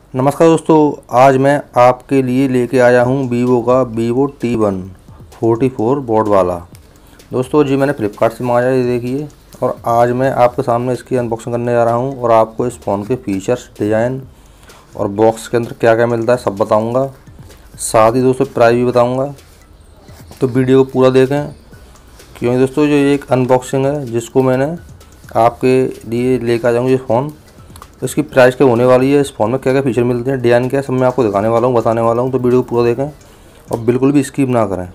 नमस्कार दोस्तों, आज मैं आपके लिए लेके आया हूँ वीवो का वीवो T1 44 बोर्ड वाला। दोस्तों जी मैंने फ्लिपकार्ट से मंगाया, ये देखिए। और आज मैं आपके सामने इसकी अनबॉक्सिंग करने जा रहा हूँ और आपको इस फ़ोन के फीचर्स, डिज़ाइन और बॉक्स के अंदर क्या क्या मिलता है सब बताऊँगा। साथ ही दोस्तों प्राइस भी बताऊँगा, तो वीडियो को पूरा देखें। क्योंकि दोस्तों जो ये एक अनबॉक्सिंग है जिसको मैंने आपके लिए लेकर आ जाऊँगा, ये फ़ोन इसकी प्राइस क्या होने वाली है, इस फ़ोन में क्या क्या फीचर मिलते हैं, डिज़ाइन क्या है, सब मैं आपको दिखाने वाला हूँ, बताने वाला हूँ। तो वीडियो को पूरा देखें और बिल्कुल भी स्किप ना करें।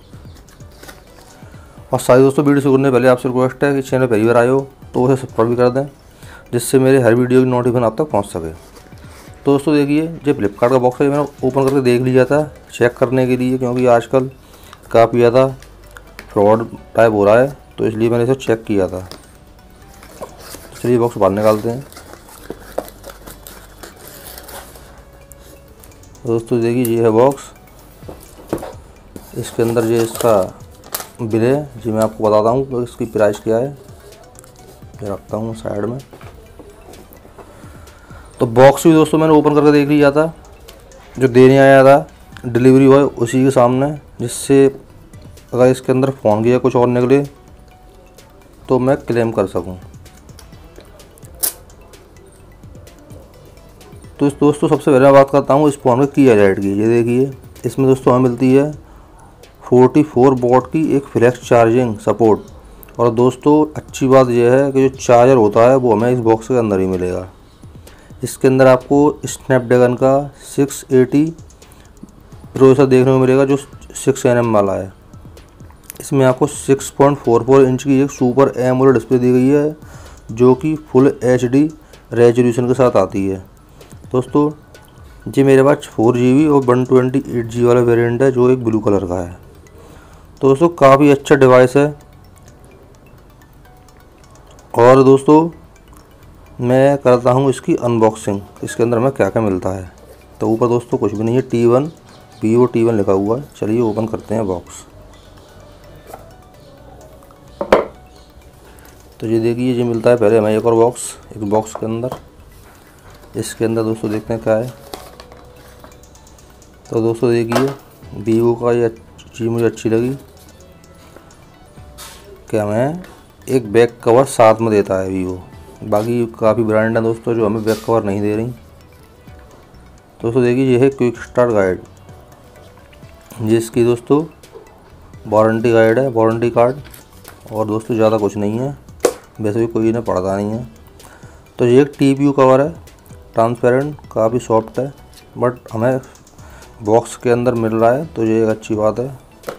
और सारे दोस्तों, वीडियो शुरू करने से पहले आपसे रिक्वेस्ट है कि चैनल पहली बार आए हो तो उसे सब्सक्राइब भी कर दें, जिससे मेरे हर वीडियो की नोटिफिकेशन आप तक पहुँच सके। तो दोस्तों देखिए, जो फ्लिपकार्ट का बॉक्स है मैंने ओपन करके देख लिया था चेक करने के लिए, क्योंकि आजकल काफ़ी ज़्यादा फ्रॉड टाइप हो रहा है, तो इसलिए मैंने इसे चेक किया था। तो चलिए बॉक्स बाहर निकालते हैं। दोस्तों देखिए, ये है बॉक्स। इसके अंदर जो इसका बिल है जी मैं आपको बताता हूँ तो इसकी प्राइस क्या है। ये रखता हूँ साइड में। तो बॉक्स भी दोस्तों मैंने ओपन करके देख लिया था, जो देने आया था डिलीवरी बॉय उसी के सामने, जिससे अगर इसके अंदर फ़ोन की या कुछ और निकले तो मैं क्लेम कर सकूँ। तो इस दोस्तों सबसे पहले मैं बात करता हूँ इस फ़ोन की हाईलाइट की। ये देखिए, इसमें दोस्तों हमें मिलती है 44 वॉट की एक फ्लैश चार्जिंग सपोर्ट। और दोस्तों अच्छी बात यह है कि जो चार्जर होता है वो हमें इस बॉक्स के अंदर ही मिलेगा। इसके अंदर आपको स्नैपड्रैगन का 680 प्रोसेसर देखने को मिलेगा, जो 6nm वाला है। इसमें आपको 6.44 इंच की एक सुपर एमोलेड डिस्प्ले दी गई है, जो कि फुल HD रेजोल्यूशन के साथ आती है। दोस्तों जी मेरे पास 4GB और 128GB वाला वेरिएंट है, जो एक ब्लू कलर का है। तो दोस्तों काफ़ी अच्छा डिवाइस है। और दोस्तों मैं करता हूँ इसकी अनबॉक्सिंग, इसके अंदर हमें क्या क्या मिलता है। तो ऊपर दोस्तों कुछ भी नहीं है, T1 वीवो T1 लिखा हुआ है। चलिए ओपन करते हैं बॉक्स। तो ये देखिए, ये मिलता है पहले हमें एक और बॉक्स, एक बॉक्स के अंदर। इसके अंदर दोस्तों देखते हैं क्या है। तो दोस्तों देखिए, वीवो का ये चीज़ मुझे अच्छी लगी कि हमें एक बैक कवर साथ में देता है वीवो। बाकी काफ़ी ब्रांड है दोस्तों जो हमें बैक कवर नहीं दे रही। दोस्तों देखिए, ये है क्विक स्टार्ट गाइड, जिसकी दोस्तों वारंटी गाइड है, वारंटी कार्ड। और दोस्तों ज़्यादा कुछ नहीं है, वैसे भी कोई इन्हें पढ़ता नहीं है। तो ये एक TPU कवर है, ट्रांसपेरेंट, काफ़ी सॉफ्ट है, बट हमें बॉक्स के अंदर मिल रहा है तो ये एक अच्छी बात है।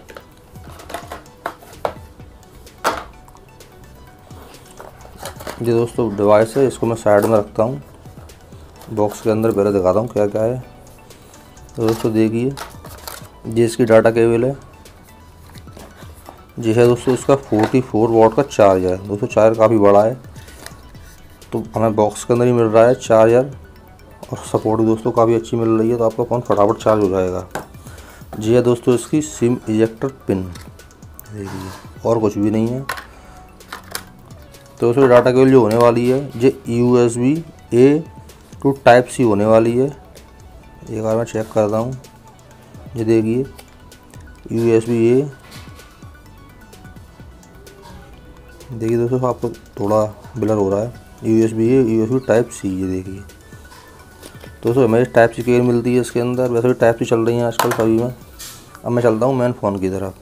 ये दोस्तों डिवाइस है, इसको मैं साइड में रखता हूँ। बॉक्स के अंदर पहले दिखाता हूँ क्या क्या है। तो दोस्तों देखिए, ये इसकी डाटा केबल है। जी है दोस्तों, इसका 44 वॉट का चार्जर है। दोस्तों चार्जर काफ़ी बड़ा है, तो हमें बॉक्स के अंदर ही मिल रहा है चार्जर। और सपोर्ट भी दोस्तों काफ़ी अच्छी मिल रही है, तो आपका फ़ोन फटाफट चार्ज हो जाएगा। जी है दोस्तों, इसकी सिम इजेक्टर पिन देखिए, और कुछ भी नहीं है। तो दोस्तों डाटा केबल जो होने वाली है ये USB-A टू Type-C होने वाली है। एक बार मैं चेक करता हूँ। ये देखिए, USB-A, देखिए दोस्तों आपको थोड़ा ब्लर हो रहा है। USB-A, USB Type-C, ये देखिए दोस्तों हमें Type-C केबल मिलती है इसके अंदर। वैसे भी Type-C चल रही है आजकल सभी में। अब मैं चलता हूँ मेन फ़ोन की तरफ।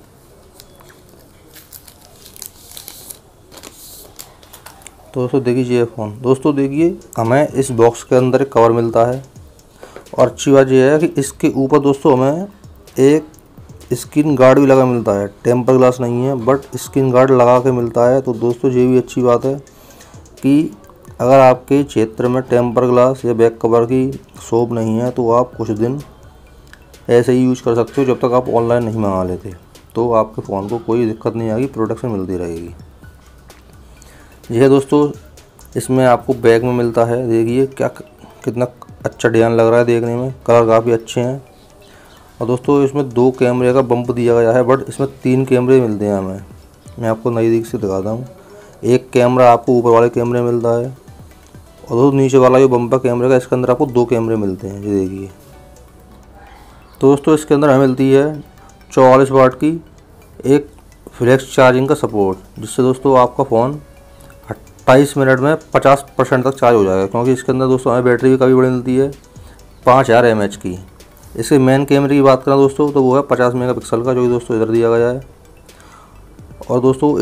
तो दोस्तों देखिए, ये फ़ोन, दोस्तों देखिए हमें इस बॉक्स के अंदर एक कवर मिलता है। और अच्छी बात यह है कि इसके ऊपर दोस्तों हमें एक स्क्रीन गार्ड भी लगा मिलता है। टेम्पर ग्लास नहीं है, बट स्क्रीन गार्ड लगा के मिलता है। तो दोस्तों ये भी अच्छी बात है कि अगर आपके क्षेत्र में टेम्पर ग्लास या बैक कवर की शॉप नहीं है तो आप कुछ दिन ऐसे ही यूज़ कर सकते हो, जब तक आप ऑनलाइन नहीं मंगा लेते। तो आपके फ़ोन को कोई दिक्कत नहीं आएगी, प्रोटेक्शन मिलती रहेगी। यह दोस्तों इसमें आपको बैग में मिलता है। देखिए क्या कितना अच्छा डिज़ाइन लग रहा है देखने में, कलर काफ़ी अच्छे हैं। और दोस्तों इसमें 2 कैमरे का बम्प दिया गया है, बट इसमें 3 कैमरे मिलते हैं हमें। मैं आपको नज़दीक से दिखाता हूँ। एक कैमरा आपको ऊपर वाले कैमरे मिलता है, और दोस्तों नीचे वाला जो बम्पर कैमरे का, इसके अंदर आपको 2 कैमरे मिलते हैं, ये देखिए। तो दोस्तों इसके अंदर हमें मिलती है 44 वाट की एक फ्लेक्स चार्जिंग का सपोर्ट, जिससे दोस्तों आपका फ़ोन 28 मिनट में 50% तक चार्ज हो जाएगा। क्योंकि इसके अंदर दोस्तों हमें बैटरी भी काफ़ी बड़ी मिलती है, 5000 mAh की। इसके मेन कैमरे की बात करें दोस्तों तो वो है 50 मेगापिक्सल का, जो कि दोस्तों इधर दिया गया है। और दोस्तों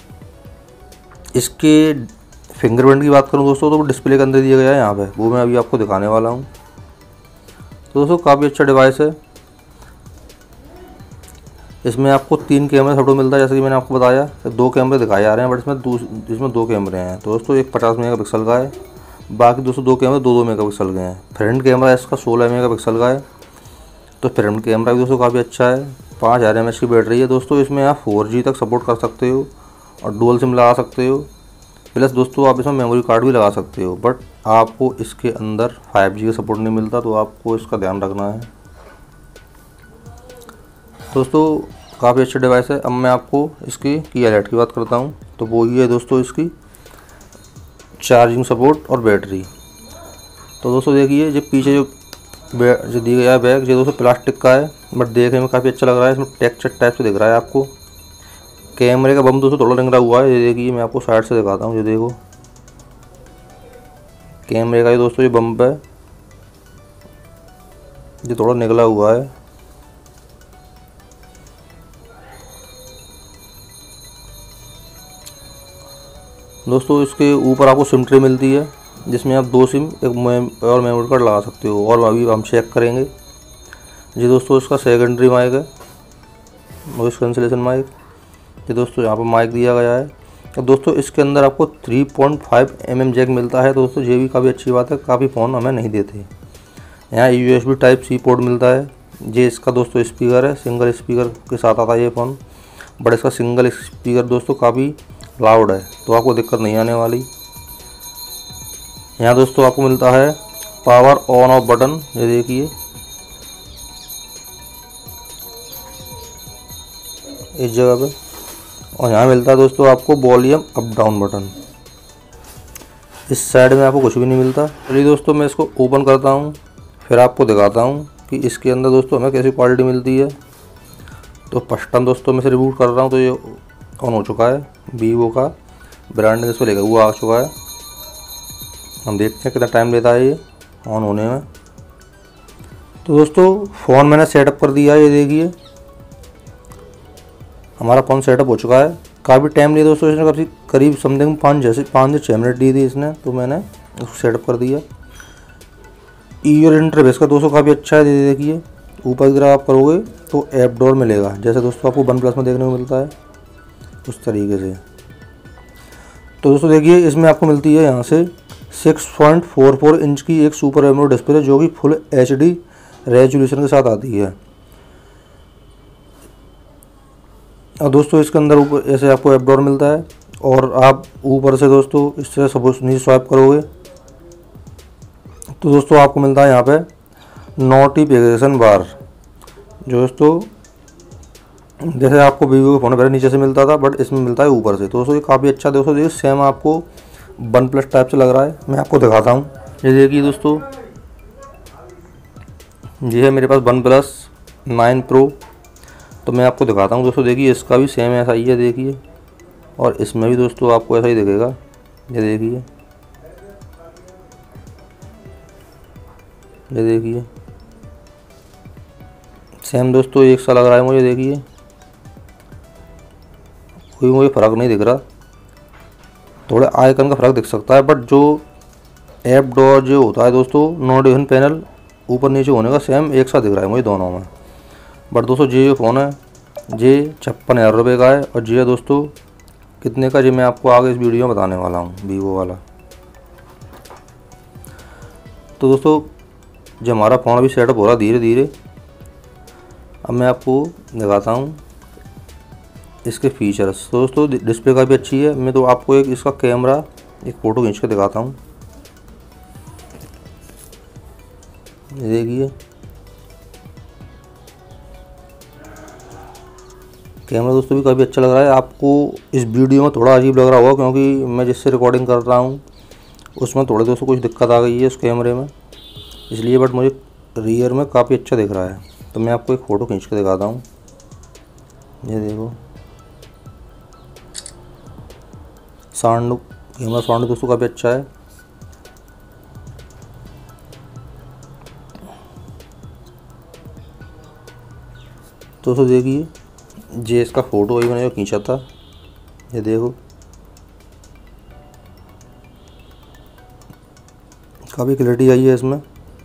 इसके फिंगरप्रिंट की बात करूं दोस्तों तो वो डिस्प्ले के अंदर दिया गया है यहाँ पे, वो मैं अभी आपको दिखाने वाला हूँ। तो दोस्तों काफ़ी अच्छा डिवाइस है। इसमें आपको 3 कैमरे सपोर्ट मिलता है, जैसे कि मैंने आपको बताया। 2 कैमरे दिखाए जा रहे हैं, बट इसमें 2 कैमरे हैं। तो दोस्तों एक 50 मेगापिक्सल का है, बाकी दोस्तों 2 कैमरे 2-2 मेगापिक्सल के हैं। फ्रंट कैमरा इसका 16 मेगापिक्सल का है, तो फ्रंट कैमरा भी दोस्तों काफ़ी अच्छा है। 5000 mAh की बैटरी है दोस्तों। इसमें आप 4G तक सपोर्ट कर सकते हो और डुअल सिम लगा सकते हो, प्लस दोस्तों आप इसमें मेमोरी कार्ड भी लगा सकते हो। बट आपको इसके अंदर 5G का सपोर्ट नहीं मिलता, तो आपको इसका ध्यान रखना है दोस्तों। काफ़ी अच्छा डिवाइस है। अब मैं आपको इसकी हाईलाइट की बात करता हूँ, तो वो ये है दोस्तों इसकी चार्जिंग सपोर्ट और बैटरी। तो दोस्तों देखिए, जो पीछे जो दिया गया है बैग, जो दोस्तों प्लास्टिक का है, बट देखने में काफ़ी अच्छा लग रहा है। इसमें टेक्सचर टाइप से दिख रहा है आपको। कैमरे का बम दोस्तों थोड़ा निकला हुआ है, ये देखिए। मैं आपको साइड से दिखाता हूँ, ये देखो कैमरे का ये दोस्तों ये बम्प है, ये थोड़ा निकला हुआ है। दोस्तों इसके ऊपर आपको सिम ट्रे मिलती है, जिसमें आप 2 सिम एक और मेमोरी कार्ड लगा सकते हो। और अभी हम चेक करेंगे। ये दोस्तों इसका सेकेंडरी माइक है, नॉइस कैंसिलेशन माइक। ये दोस्तों यहाँ पर माइक दिया गया है। तो दोस्तों इसके अंदर आपको 3.5 mm जैक मिलता है। दोस्तों ये भी काफ़ी अच्छी बात है, काफ़ी फ़ोन हमें नहीं देते। यहाँ USB Type-C पोर्ट मिलता है। ये इसका दोस्तों स्पीकर है, सिंगल स्पीकर के साथ आता है ये फ़ोन, बट इसका सिंगल स्पीकर दोस्तों काफ़ी लाउड है, तो आपको दिक्कत नहीं आने वाली। यहाँ दोस्तों आपको मिलता है पावर ऑन ऑफ बटन, ये देखिए इस जगह पे। और यहाँ मिलता है दोस्तों आपको वॉल्यूम अप डाउन बटन। इस साइड में आपको कुछ भी नहीं मिलता। चलिए दोस्तों मैं इसको ओपन करता हूँ, फिर आपको दिखाता हूँ कि इसके अंदर दोस्तों हमें कैसी क्वालिटी मिलती है। तो फर्स्ट टाइम दोस्तों मैं इसे रिबूट कर रहा हूँ, तो ये ऑन हो चुका है। वीवो का ब्रांड इसको लेकर वो आ चुका है। हम देखते हैं कितना टाइम लेता है ये ऑन होने में। तो दोस्तों फ़ोन मैंने सेटअप कर दिया है, ये देखिए हमारा फ़ोन सेटअप हो चुका है। काफ़ी टाइम लिया दोस्तों, इसने करीब समथिंग 5 से 6 मिनट दी थी इसने, तो मैंने उसको सेटअप कर दिया। यूजर इंटरफेस का दोस्तों काफ़ी अच्छा है, देखिए ऊपर की तरफ आप करोगे तो ऐप डोर मिलेगा, जैसे दोस्तों आपको OnePlus में देखने को मिलता है उस तरीके से। तो दोस्तों देखिए इसमें आपको मिलती है यहाँ से 6.44 इंच की एक सुपर एमोलेड डिस्प्ले, जो कि फुल HD रेजोल्यूशन के साथ आती है। और दोस्तों इसके अंदर ऊपर ऐसे आपको ऐप डोर मिलता है, और आप ऊपर से दोस्तों इससे सपोज नीचे स्वाइप करोगे तो दोस्तों आपको मिलता है यहाँ पे नोटिफिकेशन बार, जो दोस्तों जैसे आपको वीवो के फ़ोन पहले नीचे से मिलता था, बट इसमें मिलता है ऊपर से। तो दोस्तों ये काफ़ी अच्छा दोस्तों, ये सेम आपको OnePlus टाइप से लग रहा है। मैं आपको दिखाता हूँ, ये देखिए दोस्तों, ये है मेरे पास OnePlus 9 Pro। तो मैं आपको दिखाता हूँ दोस्तों, देखिए इसका भी सेम ऐसा ही है, देखिए। और इसमें भी दोस्तों आपको ऐसा ही दिखेगा, ये देखिए, ये देखिए सेम दोस्तों एक सा लग रहा है मुझे। देखिए कोई मुझे फ़र्क नहीं दिख रहा, थोड़ा आइकन का फ़र्क दिख सकता है, बट जो ऐप डोर जो होता है दोस्तों, नोटिफिकेशन पैनल ऊपर नीचे होने का सेम एक सा दिख रहा है मुझे दोनों में। बट दोस्तों ये फ़ोन है ये 56,000 रुपये का है, और ये दोस्तों कितने का, ये मैं आपको आगे इस वीडियो में बताने वाला हूँ, वीवो वाला। तो दोस्तों जो हमारा फ़ोन अभी सेटअप हो रहा धीरे धीरे, अब मैं आपको दिखाता हूँ इसके फीचर्स। तो दोस्तों डिस्प्ले का भी अच्छी है। मैं तो आपको एक इसका कैमरा एक फ़ोटो खींच के दिखाता हूँ, ये देखिए कैमरा दोस्तों भी काफ़ी अच्छा लग रहा है। आपको इस वीडियो में थोड़ा अजीब लग रहा होगा, क्योंकि मैं जिससे रिकॉर्डिंग कर रहा हूँ उसमें थोड़े दोस्तों कुछ दिक्कत आ गई है उस कैमरे में इसलिए, बट मुझे रियर में काफ़ी अच्छा दिख रहा है। तो मैं आपको एक फ़ोटो खींच के दिखाता हूँ। ये देखो साउंड, कैमरा साउंड दोस्तों काफ़ी अच्छा है। दोस्तों देखिए, ये इसका फ़ोटो वही मैंने जो खींचा था, ये देखो काफ़ी क्लैरिटी आई है इसमें।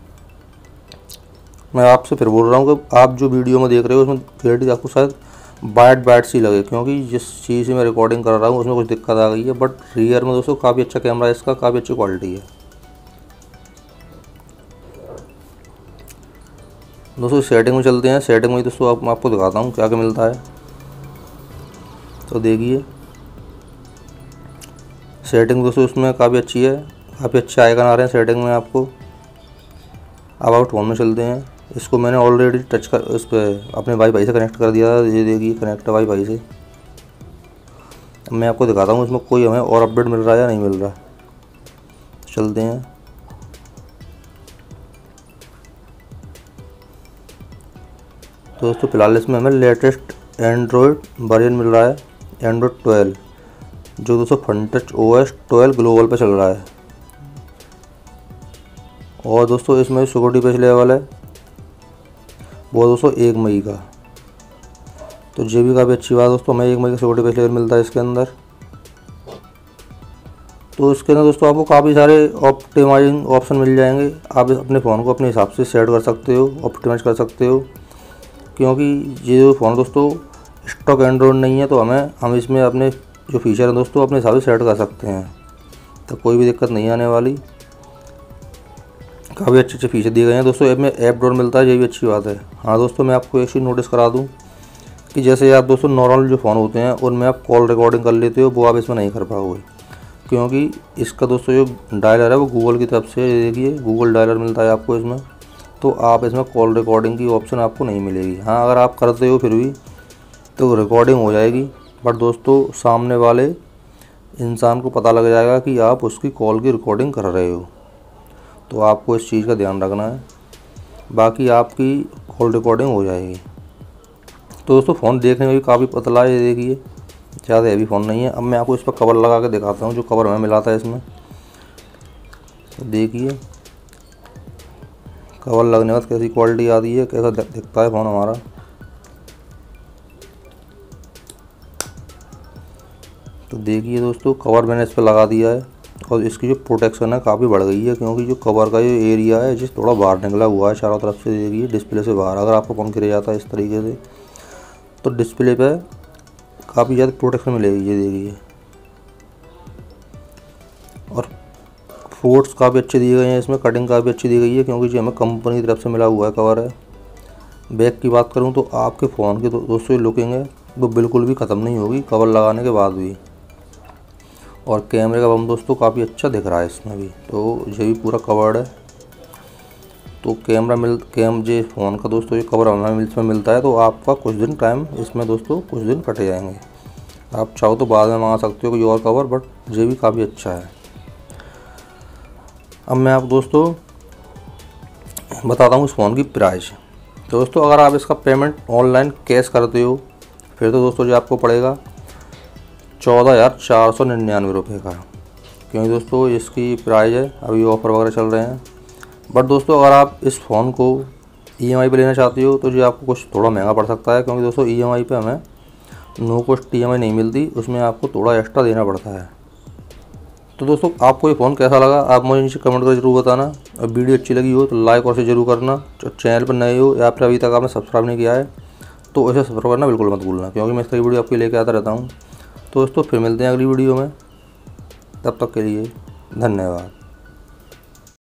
मैं आपसे फिर बोल रहा हूँ कि आप जो वीडियो में देख रहे हो उसमें क्लैरिटी आपको शायद बाइट सी लगे, क्योंकि जिस चीज़ से मैं रिकॉर्डिंग कर रहा हूँ उसमें कुछ दिक्कत आ गई है। बट रियर में दोस्तों काफ़ी अच्छा कैमरा है इसका, काफ़ी अच्छी क्वालिटी है। दोस्तों सेटिंग में चलते हैं। सेटिंग में दोस्तों मैं आपको दिखाता हूँ क्या क्या मिलता है। तो देखिए सेटिंग दोस्तों उसमें काफ़ी अच्छी है, काफ़ी अच्छे आइकन आ रहे हैं सेटिंग में आपको। अब आप फ़ोन में चलते हैं। इसको मैंने ऑलरेडी टच कर उस पर अपने वाईफाई से कनेक्ट कर दिया था। ये देखिए कनेक्ट है वाईफाई से। अब मैं आपको दिखाता हूँ इसमें कोई हमें और अपडेट मिल रहा है या नहीं मिल रहा। चलते हैं। तो दोस्तों फ़िलहाल इसमें हमें लेटेस्ट एंड्रॉयड वर्जन मिल रहा है, एंड्रॉयड 12, जो दोस्तों फनटच OS 12 ग्लोबल पे चल रहा है। और दोस्तों इसमें सिक्योरिटी पैच लेवल है वो दोस्तों 1 मई का। तो ये भी काफ़ी अच्छी बात है दोस्तों, हमें 1 मई का सिक्योरिटी पैच लेवल मिलता है इसके अंदर। तो इसके अंदर दोस्तों आपको काफ़ी सारे ऑप्टिमाइजिंग ऑप्शन मिल जाएंगे। आप अपने फ़ोन को अपने हिसाब से सेट कर सकते हो, ऑप्टिमाइज कर सकते हो, क्योंकि ये जो फ़ोन दोस्तों स्टॉक एंड्रॉयड नहीं है। तो हम इसमें अपने जो फीचर हैं दोस्तों अपने हिसाब से सेट कर सकते हैं, तो कोई भी दिक्कत नहीं आने वाली। काफ़ी अच्छे अच्छे फीचर दिए गए हैं दोस्तों। ऐप में ऐप ड्रॉर मिलता है, ये भी अच्छी बात है। हाँ दोस्तों, मैं आपको एक चीज़ नोटिस करा दूँ कि जैसे आप दोस्तों नॉर्मल जो फ़ोन होते हैं उनमें आप कॉल रिकॉर्डिंग कर लेते हो, वो आप इसमें नहीं कर पाओगे, क्योंकि इसका दोस्तों जो डायलर है वो गूगल की तरफ से, देखिए गूगल डायलर मिलता है आपको इसमें। तो आप इसमें कॉल रिकॉर्डिंग की ऑप्शन आपको नहीं मिलेगी। हाँ अगर आप करते हो फिर भी तो रिकॉर्डिंग हो जाएगी, बट दोस्तों सामने वाले इंसान को पता लग जाएगा कि आप उसकी कॉल की रिकॉर्डिंग कर रहे हो। तो आपको इस चीज़ का ध्यान रखना है, बाकी आपकी कॉल रिकॉर्डिंग हो जाएगी। तो दोस्तों फ़ोन देखने में भी काफ़ी पतला है, ये देखिए ज़्यादा हैवी फ़ोन नहीं है। अब मैं आपको इस पर कवर लगा के दिखाता हूँ, जो कवर हमें मिला था इसमें। तो देखिए कवर लगने के बाद कैसी क्वालिटी आती है, कैसा दिखता है फ़ोन हमारा। तो देखिए दोस्तों कवर मैंने इस पर लगा दिया है, और इसकी जो प्रोटेक्शन है काफ़ी बढ़ गई है, क्योंकि जो कवर का जो एरिया है जिस थोड़ा बाहर निकला हुआ है चारों तरफ से, देखिए डिस्प्ले से बाहर। अगर आपका फ़ोन गिर जाता है इस तरीके से तो डिस्प्ले पे काफ़ी ज़्यादा प्रोटेक्शन मिलेगी, ये देखिए। और फोर्ट्स काफ़ी अच्छे दिए गए हैं इसमें, कटिंग काफ़ी अच्छी दी गई है, क्योंकि जो हमें कंपनी की तरफ से मिला हुआ है कवर है। बैक की बात करूँ तो आपके फ़ोन की दोस्तों लुकिंग है वो बिल्कुल भी ख़त्म नहीं होगी कवर लगाने के बाद भी। और कैमरे का बम दोस्तों काफ़ी अच्छा दिख रहा है इसमें भी। तो ये भी पूरा कवर्ड है। तो जे फ़ोन का दोस्तों ये कवर हमें इसमें मिलता है, तो आपका कुछ दिन टाइम इसमें दोस्तों कुछ दिन कट जाएंगे। आप चाहो तो बाद में मंगा सकते हो कोई और कवर, बट ये भी काफ़ी अच्छा है। अब मैं आप दोस्तों बताता हूँ इस फ़ोन की प्राइस। दोस्तों अगर आप इसका पेमेंट ऑनलाइन कैश करते हो फिर तो दोस्तों जो आपको पड़ेगा 14,499 रुपये का, क्योंकि दोस्तों इसकी प्राइस है, अभी ऑफ़र वगैरह चल रहे हैं। बट दोस्तों अगर आप इस फ़ोन को EMI पे लेना चाहते हो तो जो आपको कुछ थोड़ा महंगा पड़ सकता है, क्योंकि दोस्तों EMI पे हमें नो कॉस्ट EMI नहीं मिलती, उसमें आपको थोड़ा एक्स्ट्रा देना पड़ता है। तो दोस्तों आपको ये फ़ोन कैसा लगा आप मुझे नीचे कमेंट कर जरूर बताना, और वीडियो अच्छी लगी हो तो लाइक और शेयर जरूर करना। जो चैनल पर नए हो या फिर अभी तक आपने सब्सक्राइब नहीं किया है तो इसे सब्सक्राइब करना बिल्कुल मत भूलना, क्योंकि मैं इस तरह की वीडियो आपके लेके आता रहता हूँ। तो दोस्तों फिर मिलते हैं अगली वीडियो में, तब तक के लिए धन्यवाद।